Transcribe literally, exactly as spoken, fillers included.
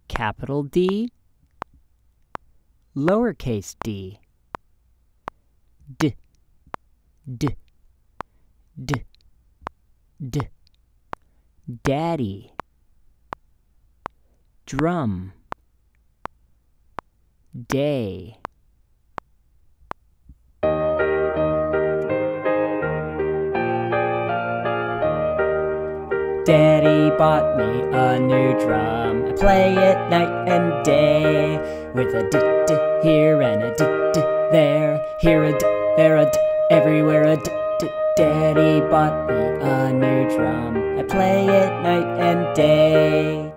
capital D, lowercase d, d, d, d, d, daddy, drum, day. Daddy bought me a new drum. I play it night and day, with a d-d here and a d-d there. Here a d, there a d, everywhere a d-d. Daddy bought me a new drum. I play it night and day.